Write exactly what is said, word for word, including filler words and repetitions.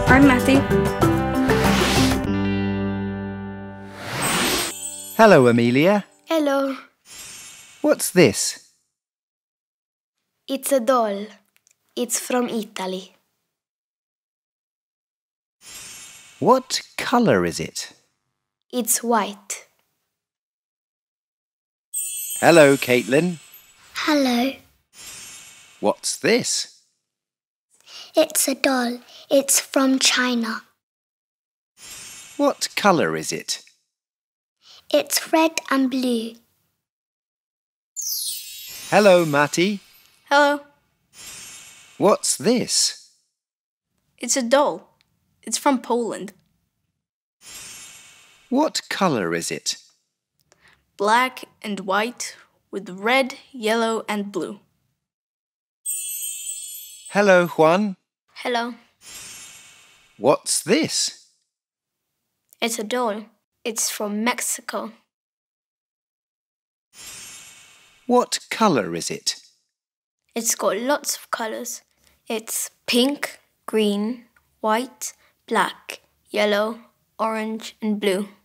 I'm Matthew. Hello, Amelia. Hello. What's this? It's a doll. It's from Italy. What colour is it? It's white. Hello, Caitlin. Hello. What's this? It's a doll. It's from China. What colour is it? It's red and blue. Hello, Matty. Hello. What's this? It's a doll. It's from Poland. What colour is it? Black and white with red, yellow and blue. Hello, Juan. Hello. What's this? It's a doll. It's from Mexico. What colour is it? It's got lots of colors. It's pink, green, white, black, yellow, orange and blue.